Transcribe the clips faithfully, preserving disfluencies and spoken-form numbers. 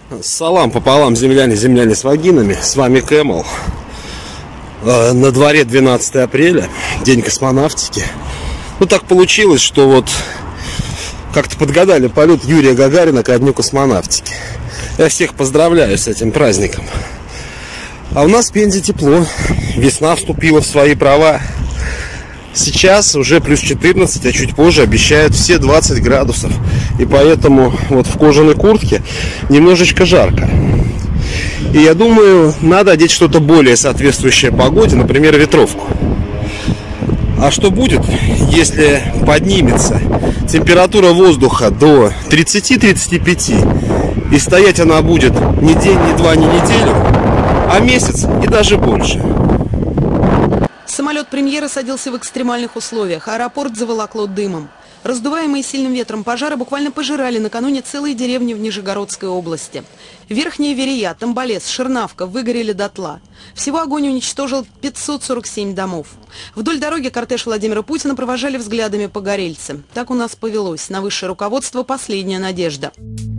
Салам пополам, земляне, земляне с вагинами. С вами Кэмл. На дворе двенадцатое апреля, день космонавтики. Ну так получилось, что вот как-то подгадали полет Юрия Гагарина ко дню космонавтики. Я всех поздравляю с этим праздником. А у нас в Пензе тепло. Весна вступила в свои права. Сейчас уже плюс четырнадцать, а чуть позже обещают все двадцать градусов. И поэтому вот в кожаной куртке немножечко жарко. И я думаю, надо одеть что-то более соответствующее погоде, например, ветровку. А что будет, если поднимется температура воздуха до тридцати-тридцати пяти, и стоять она будет не день, не два, не неделю, а месяц и даже больше? Самолет премьера садился в экстремальных условиях. Аэропорт заволокло дымом. Раздуваемые сильным ветром пожары буквально пожирали накануне целые деревни в Нижегородской области. Верхняя Верея, Тамболес, Ширнавка выгорели дотла. Всего огонь уничтожил пятьсот сорок семь домов. Вдоль дороги кортеж Владимира Путина провожали взглядами погорельцы. Так у нас повелось. На высшее руководство последняя надежда.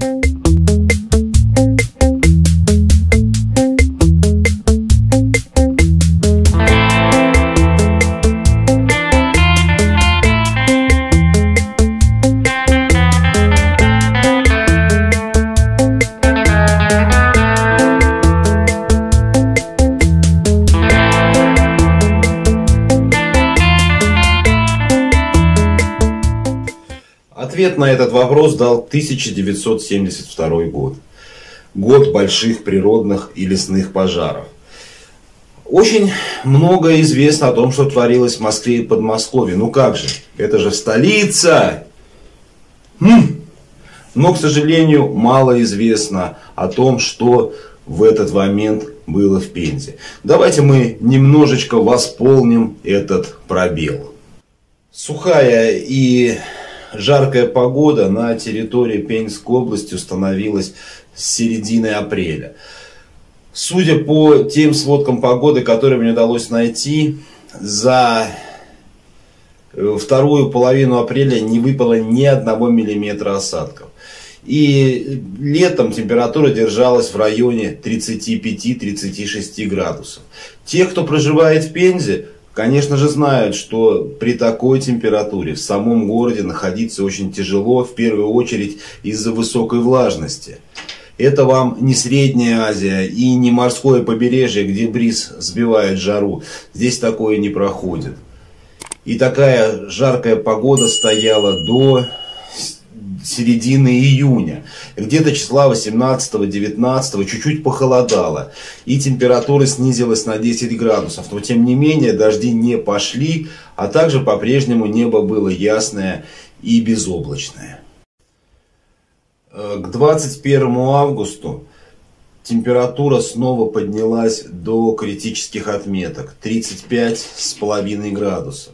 Ответ на этот вопрос дал тысяча девятьсот семьдесят второй год. Год больших природных и лесных пожаров. Очень много известно о том, что творилось в Москве и Подмосковье. Ну как же, это же столица! Хм. Но, к сожалению, мало известно о том, что в этот момент было в Пензе. Давайте мы немножечко восполним этот пробел. Сухая и жаркая погода на территории Пензенской области установилась с середины апреля. Судя по тем сводкам погоды, которые мне удалось найти, за вторую половину апреля не выпало ни одного миллиметра осадков. И летом температура держалась в районе тридцати пяти — тридцати шести градусов. Те, кто проживает в Пензе, конечно же, знают, что при такой температуре в самом городе находиться очень тяжело, в первую очередь из-за высокой влажности. Это вам не Средняя Азия и не морское побережье, где бриз сбивает жару. Здесь такое не проходит. И такая жаркая погода стояла до середины июня. Где-то числа восемнадцатого-девятнадцатого чуть-чуть похолодало. И температура снизилась на десять градусов. Но тем не менее дожди не пошли. А также по-прежнему небо было ясное и безоблачное. К двадцать первому августу температура снова поднялась до критических отметок. тридцать пять с половиной градусов.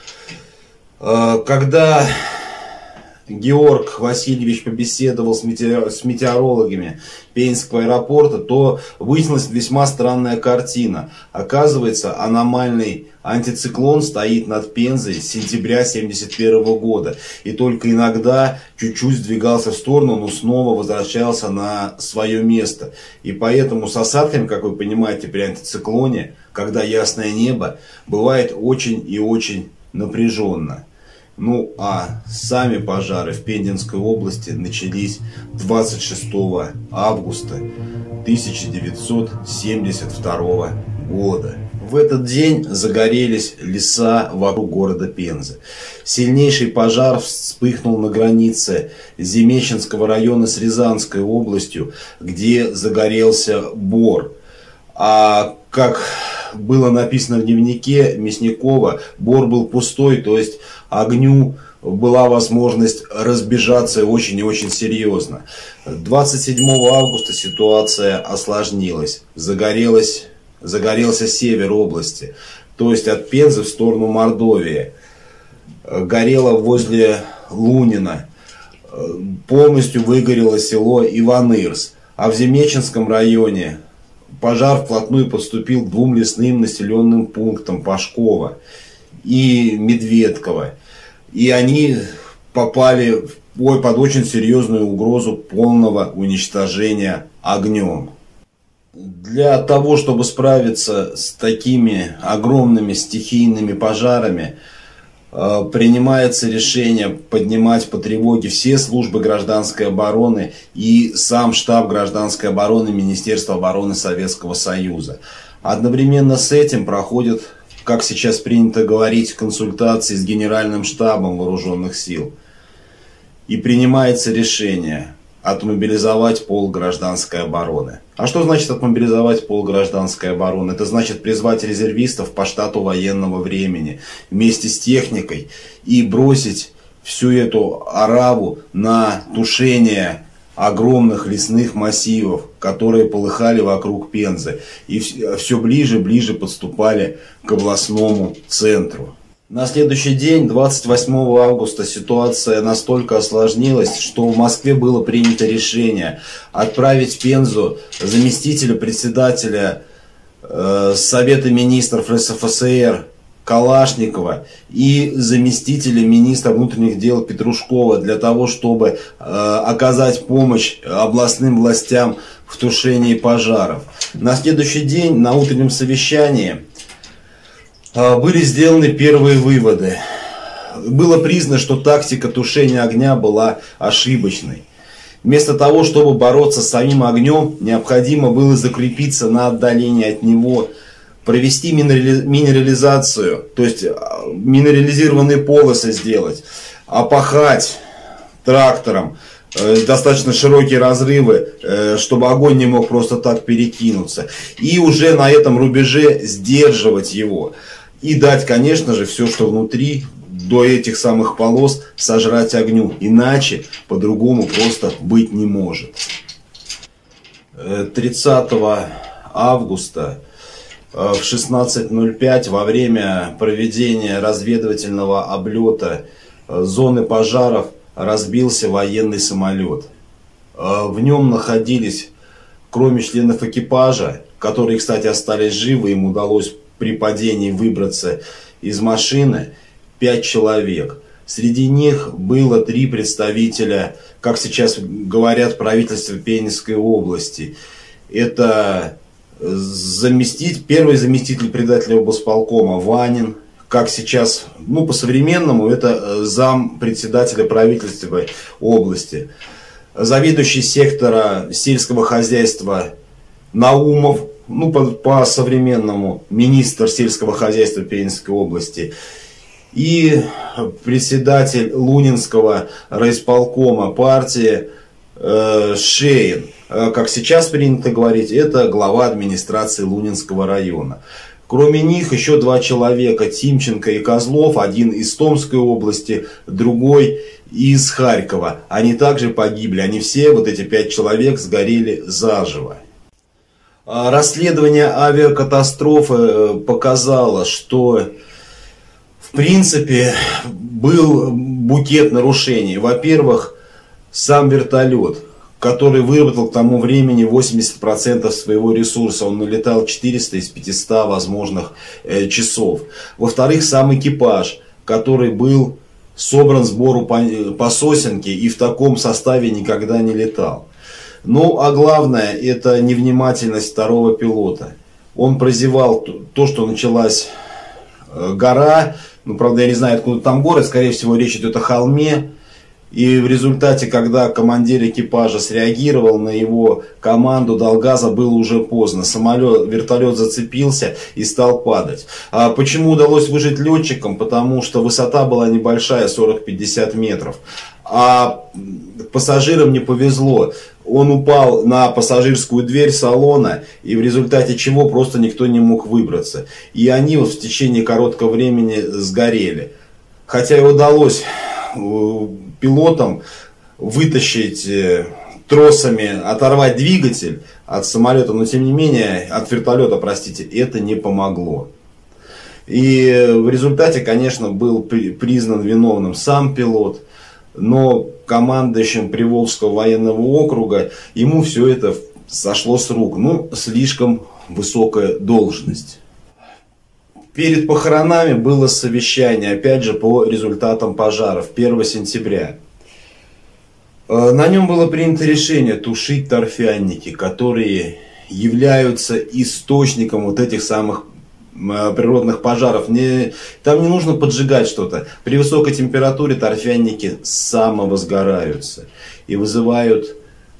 Когда Георг Васильевич побеседовал с, метеор... с метеорологами Пензенского аэропорта, то выяснилась весьма странная картина. Оказывается, аномальный антициклон стоит над Пензой с сентября семьдесят первого года. И только иногда чуть-чуть сдвигался в сторону, но снова возвращался на свое место. И поэтому с осадками, как вы понимаете, при антициклоне, когда ясное небо, бывает очень и очень напряженно. Ну а сами пожары в Пензенской области начались двадцать шестого августа тысяча девятьсот семьдесят второго года. В этот день загорелись леса вокруг города Пензы. Сильнейший пожар вспыхнул на границе Земеченского района с Рязанской областью, где загорелся бор. А как было написано в дневнике Мясникова, бор был пустой, то есть огню была возможность разбежаться очень и очень серьезно. двадцать седьмого августа ситуация осложнилась. Загорелась, загорелся север области, то есть от Пензы в сторону Мордовии. Горело возле Лунина. Полностью выгорело село Иванырс. А в Земеченском районе пожар вплотную подступил к двум лесным населенным пунктам Пашково и Медведково. И они попали ой, под очень серьезную угрозу полного уничтожения огнем. Для того, чтобы справиться с такими огромными стихийными пожарами, принимается решение поднимать по тревоге все службы гражданской обороны и сам штаб гражданской обороны Министерства обороны Советского Союза. Одновременно с этим проходят, как сейчас принято говорить, консультации с Генеральным штабом Вооруженных сил. И принимается решение отмобилизовать пол гражданской обороны. А что значит отмобилизовать пол гражданской обороны? Это значит призвать резервистов по штату военного времени вместе с техникой и бросить всю эту ораву на тушение огромных лесных массивов, которые полыхали вокруг Пензы и все ближе и ближе подступали к областному центру. На следующий день, двадцать восьмого августа, ситуация настолько осложнилась, что в Москве было принято решение отправить в Пензу заместителя председателя э, Совета министров РСФСР Калашникова и заместителя министра внутренних дел Петрушкова для того, чтобы э, оказать помощь областным властям в тушении пожаров. На следующий день на утреннем совещании были сделаны первые выводы. Было признано, что тактика тушения огня была ошибочной. Вместо того, чтобы бороться с самим огнем, необходимо было закрепиться на отдалении от него, провести минерализацию, то есть минерализированные полосы сделать, опахать трактором, достаточно широкие разрывы, чтобы огонь не мог просто так перекинуться. И уже на этом рубеже сдерживать его. И дать, конечно же, все, что внутри, до этих самых полос сожрать огню. Иначе по-другому просто быть не может. тридцатого августа в шестнадцать ноль пять во время проведения разведывательного облета зоны пожаров разбился военный самолет. В нем находились, кроме членов экипажа, которые, кстати, остались живы, им удалось при падении выбраться из машины, пять человек. Среди них было три представителя, как сейчас говорят, правительства Пензенской области. Это заместитель, первый заместитель председателя облсполкома Ванин, как сейчас, ну по-современному, это зам председателя правительства области. Заведующий сектора сельского хозяйства Наумов, ну, по-современному, по министр сельского хозяйства Пензенской области, и председатель Лунинского райисполкома партии э, Шеин. Как сейчас принято говорить, это глава администрации Лунинского района. Кроме них еще два человека, Тимченко и Козлов, один из Томской области, другой из Харькова. Они также погибли, они все, вот эти пять человек, сгорели заживо. Расследование авиакатастрофы показало, что в принципе был букет нарушений. Во-первых, сам вертолет, который выработал к тому времени восемьдесят процентов своего ресурса. Он налетал четыреста из пятисот возможных э, часов. Во-вторых, сам экипаж, который был собран сбору по, по сосенке и в таком составе никогда не летал. Ну, а главное, это невнимательность второго пилота. Он прозевал то, что началась э, гора. Ну, правда, я не знаю, откуда там город. Скорее всего, речь идет о холме. И в результате, когда командир экипажа среагировал на его команду, дал газа, было уже поздно. Самолет, вертолет зацепился и стал падать. А почему удалось выжить летчикам? Потому что высота была небольшая, сорок-пятьдесят метров. А пассажирам не повезло. Он упал на пассажирскую дверь салона, и в результате чего просто никто не мог выбраться. И они вот в течение короткого времени сгорели. Хотя и удалось пилотам вытащить тросами, оторвать двигатель от самолета, но тем не менее, от вертолета, простите, это не помогло. И в результате, конечно, был признан виновным сам пилот, но командующим Приволжского военного округа ему все это сошло с рук. Ну, слишком высокая должность. Перед похоронами было совещание, опять же, по результатам пожаров первого сентября. На нем было принято решение тушить торфяники, которые являются источником вот этих самых природных пожаров. Не, там не нужно поджигать что-то. При высокой температуре торфяники самовозгораются и вызывают...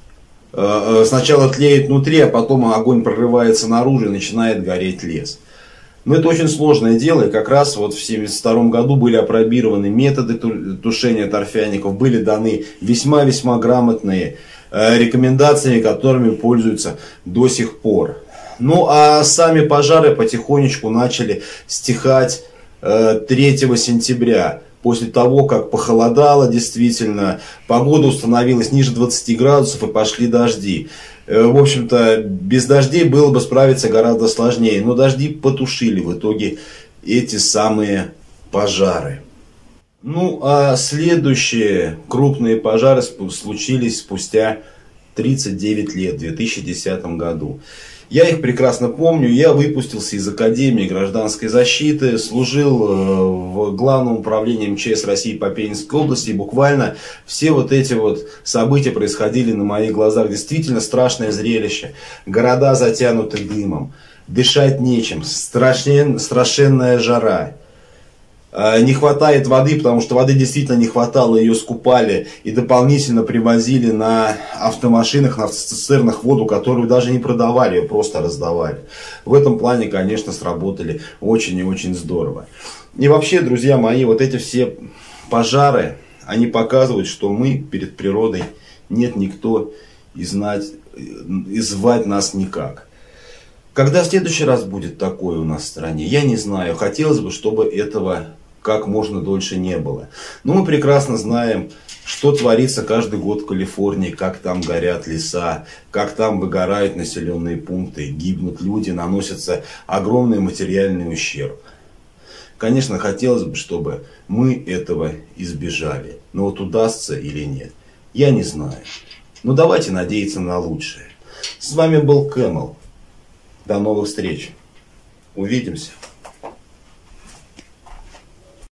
Э, сначала тлеет внутри, а потом огонь прорывается наружу и начинает гореть лес. Но это очень сложное дело, и как раз вот в семьдесят втором году были опробированы методы тушения торфяников, были даны весьма-весьма грамотные э, рекомендации, которыми пользуются до сих пор. Ну а сами пожары потихонечку начали стихать э, третьего сентября. После того, как похолодало действительно, погода установилась ниже двадцати градусов и пошли дожди. В общем-то, без дождей было бы справиться гораздо сложнее. Но дожди потушили в итоге эти самые пожары. Ну, а следующие крупные пожары случились спустя тридцать девять лет, в две тысячи десятом году. Я их прекрасно помню. Я выпустился из Академии гражданской защиты, служил в Главном управлении эм че эс России по Пензенской области. И буквально все вот эти вот события происходили на моих глазах. Действительно страшное зрелище. Города затянуты дымом. Дышать нечем. Страшен, страшенная жара. Не хватает воды, потому что воды действительно не хватало, ее скупали и дополнительно привозили на автомашинах, на автоцистернах воду, которую даже не продавали, ее просто раздавали. В этом плане, конечно, сработали очень и очень здорово. И вообще, друзья мои, вот эти все пожары, они показывают, что мы перед природой нет никто и знать, и звать нас никак. Когда в следующий раз будет такое у нас в стране, я не знаю. Хотелось бы, чтобы этого как можно дольше не было. Но мы прекрасно знаем, что творится каждый год в Калифорнии, как там горят леса, как там выгорают населенные пункты, гибнут люди, наносится огромный материальный ущерб. Конечно, хотелось бы, чтобы мы этого избежали. Но вот удастся или нет, я не знаю. Но давайте надеяться на лучшее. С вами был Кэмел. До новых встреч. Увидимся.